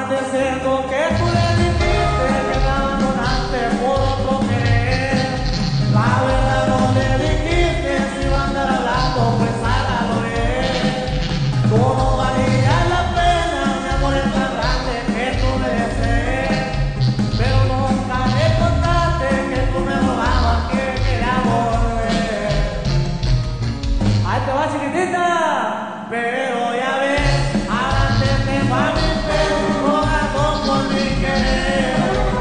Agradeciendo que tú le dijiste que me abandonaste por otro querer. La verdad no le dijiste, si va a andar hablando pues hágalo bien. Tú no valías la pena, mi amor es tan grande que tú mereces. Pero nunca le contaste que tú me robabas, que quería volver. Ahí te va, chiquitita, pero ya ves, ahora te tengo a mi pelo rogando por mi querer.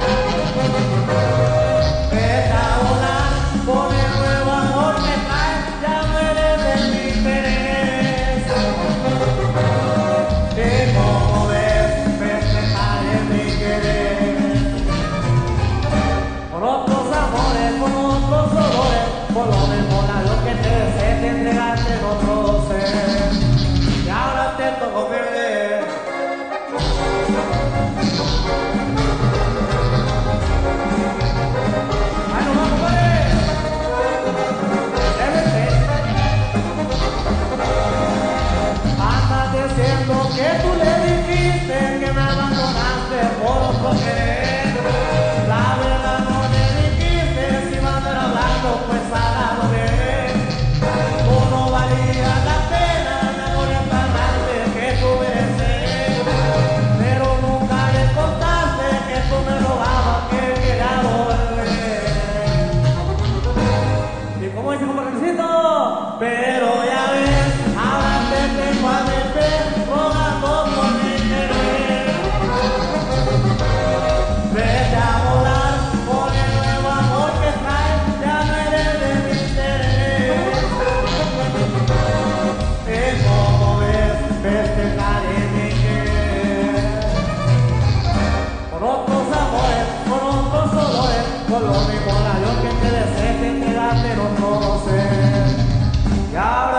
Vete a volar por el nuevo amor que traes, ya no eres de mi interés. Y como ves, festejar en mi querer. Con otros amores, con otros olores, por lo mismo lo que te deseo te entregaste en otro ser. Y ahora te tocó perder. ¡Ay, no vamos, pues! Andas diciendo que tú le dijiste que me abandonaste por otro querer. La verdad no le dijiste, si va a andar hablando pues hágalo bien. Tú no valías la pena, mi amor es tan grande que tú mereces. Pero nunca le contaste que tú me robabas, que quería volver. ¿Y cómo dice como requisito? Pero ya ves, ahora te tengo a mi pez rogando por mi querer. Vete a volar por el nuevo amor que traes, ya no eres de mi interés. Y como ves, festejar en mi querer. Con otros amores, con otros olores, con lo mismo la yo que te deseé, te quedaste en otro ser. Y ahora